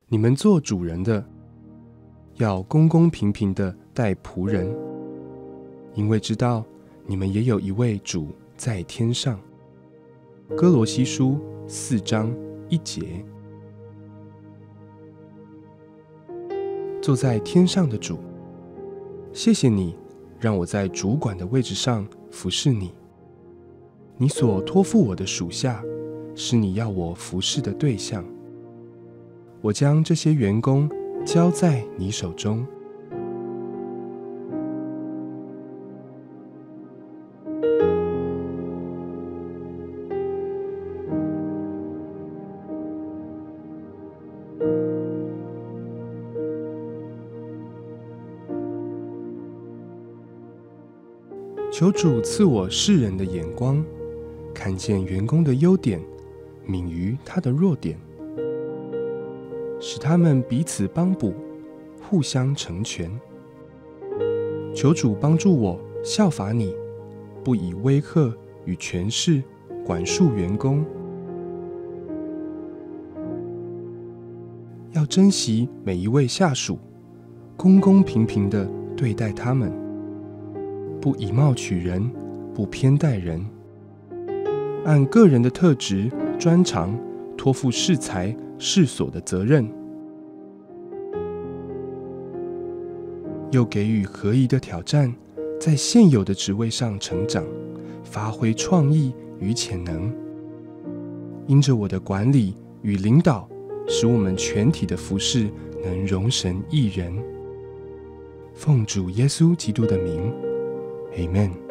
你们做主人的，要公公平平的待仆人，因为知道你们也有一位主在天上。哥罗西书4章1节。坐在天上的主，谢谢你让我在主管的位置上服侍你。你所托付我的属下，是你要我服侍的对象。我将这些员工交在你手中。求主赐我世人的眼光，看见员工的优点，敏于他的弱点，使他们彼此帮补，互相成全。求主帮助我效法你，不以威吓与权势管束员工，要珍惜每一位下属，公公平平地对待他们，不以貌取人，不偏待人，按个人的特质、专长托付适才适所的责任，又给予合宜的挑战，在现有的职位上成长，发挥创意与潜能。因着我的管理与领导，使我们全体的服事能荣神益人。奉主耶稣基督的名， Amen。